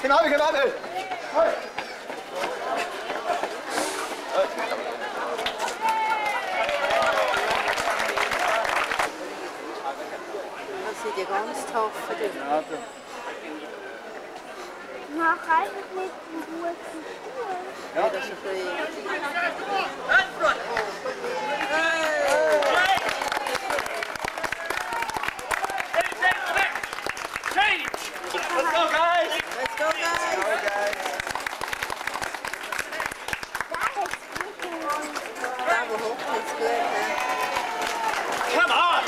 企埋佢，企埋佢。係。 Das sieht ja ganz tough aus. Mach einfach mit dem Ruhe zu tun. Ja, das ist ein bisschen... Let's go, guys! Let's go, guys! That will hopefully it's good, huh? Come on!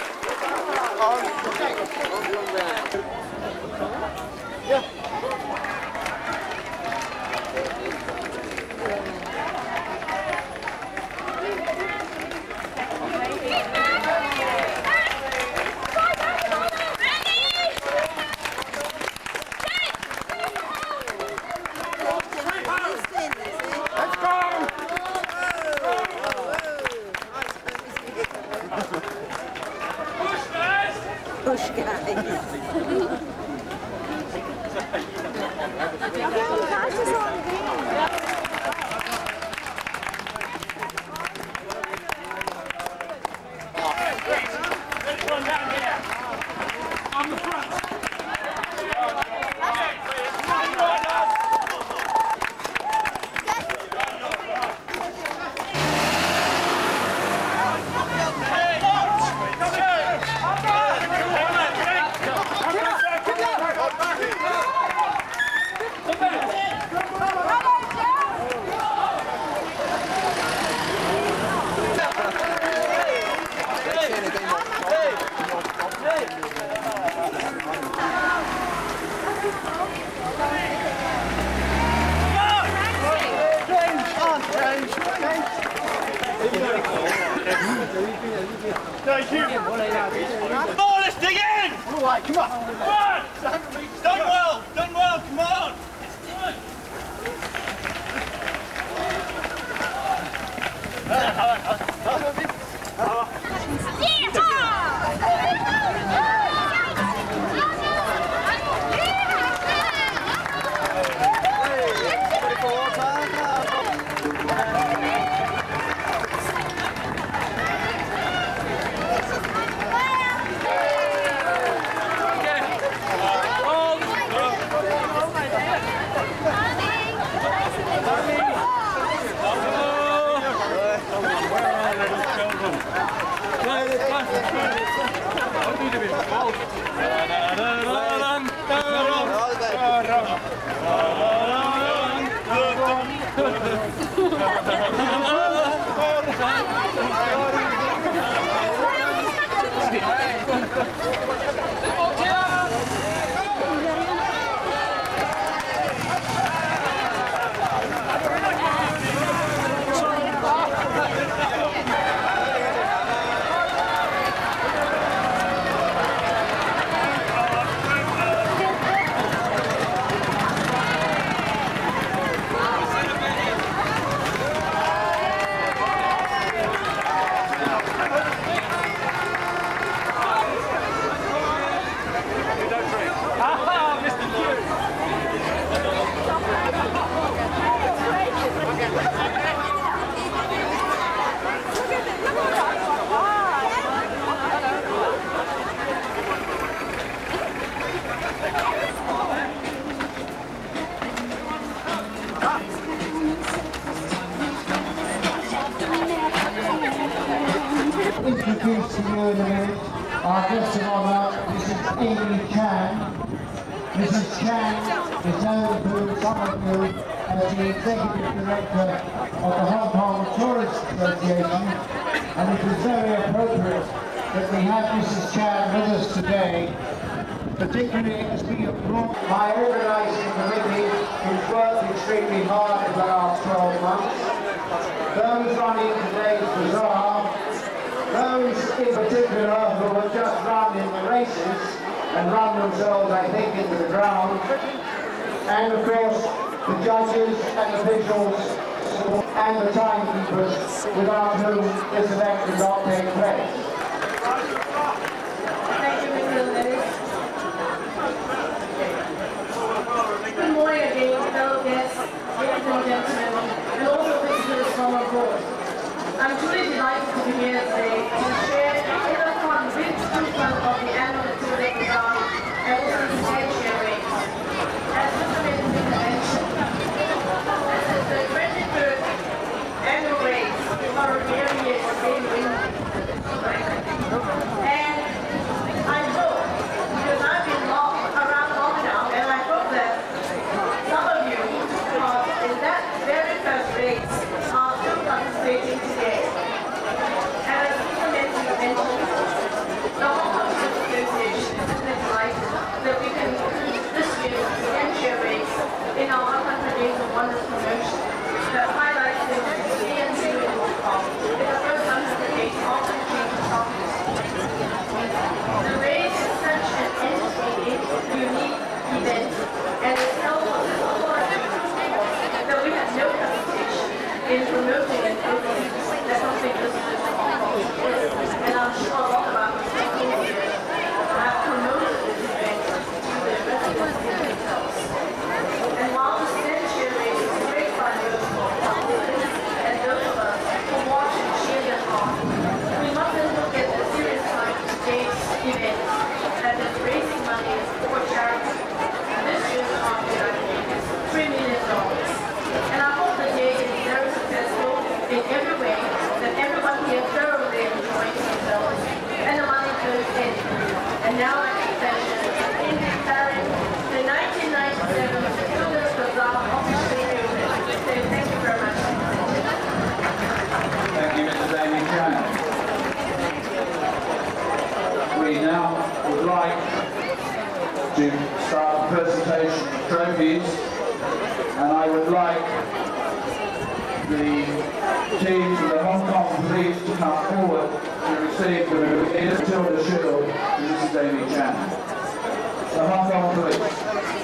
Yeah. Push, guys. On the front. Thank you. Come on, let's dig in. All right, come on. Come on. Done well. Done well. Come on. Introduce to you in a minute our guest of honour, Mrs. Amy Chan. Mrs. Chan is known to some of you as the Executive Director of the Hong Kong Tourist Association, and it is very appropriate that we have Mrs. Chan with us today, particularly as we applaud my organising committee, who's worked extremely hard for the last 12 months, those running today's bazaar, those in particular who have just run in the races and run themselves, I think, into the ground, and of course the judges and officials and the timekeepers without whom this event could not take place. Thank you, Mr. Lewis. here today to share in a fun with movement of the annual Matilda bazaar and also the share race. As Mr. Matilda mentioned, this is the 23rd annual race for every year in England. And I hope, because I've been around long enough, and I hope that some of you in that very first race are still participating today. And as Mr. mentioned, the Hong Kong Sept Association is delighted that we can include this year's share race in our 100 Days of Wonders promotion that highlights the CNC in Hong Kong in the first 100 days of the change of the race is such an entertaining, unique event, and it's held on this that we have no hesitation in promoting and opening that something visitors to Hong Kong is. And I'm sure a lot of our people here have promoted this event to their residents and themselves. And while the share race is a great fun and those of us who watch and cheer them on, we mustn't look at the serious side of today's event, that is raising money for charity. This year's object is $3 million. And I hope the day is very successful in every way, that everyone here thoroughly enjoys themselves, and the money goes in. And now my extension in declaring the 1997 Matilda Bazaar officially open. So thank you very much. Thank you, Mrs. Amy Chan. We now would like to start the presentation of trophies, and I would like the team from the Hong Kong Police to come forward to receive the Matilda Shield from Mrs. Amy Chan. The Hong Kong Police.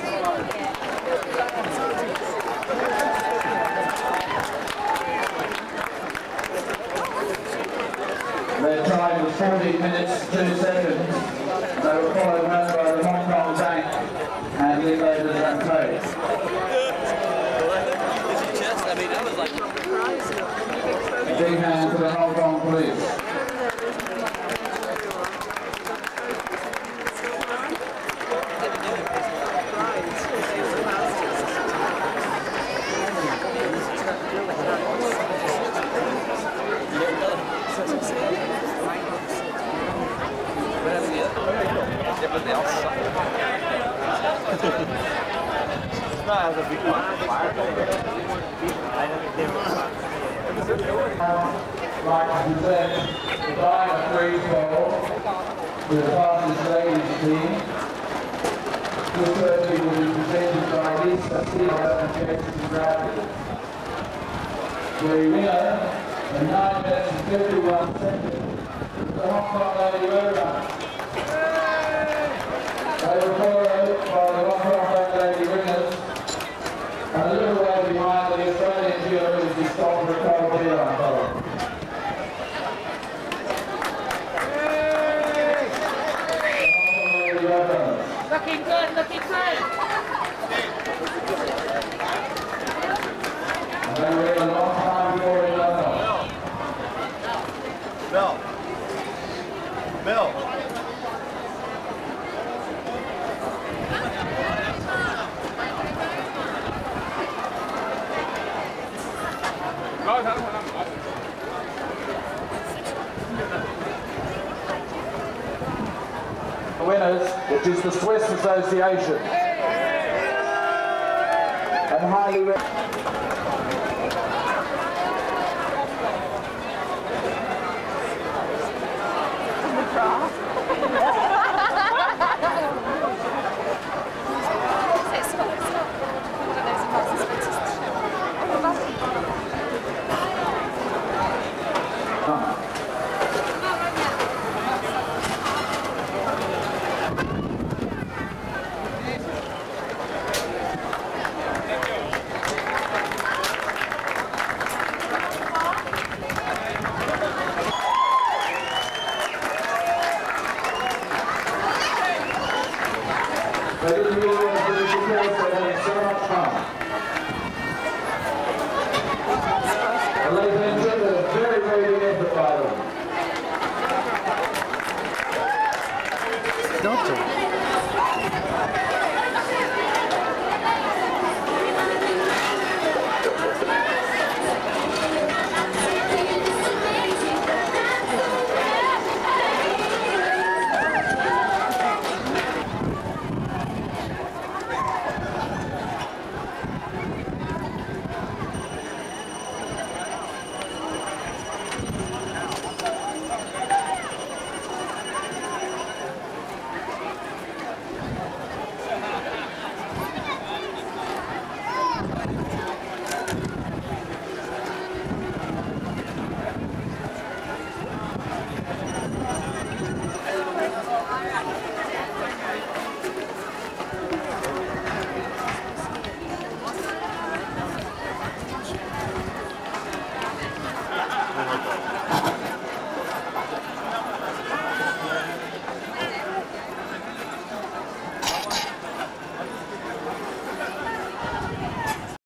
Their time was 14 minutes 2 seconds. They were followed home by the Hong Kong Bank and the Invaders and Trade. Big hand for the Hong Kong Police. Like to present the Diamond Free Ball to the fastest ladies team. This trophy will be presented by Lisa and Jason Bradley. The winner in 9 minutes and 51 seconds is the Hong Kong Lady Road. They were followed by the Hong Kong Lady Ringers, and a little way behind the Australian duo is the Stop for Cold Beer Unfold. Looking good, looking good. And they were a long time before he left off. Bill. Bill. The winners, which is the Swiss Association, and highly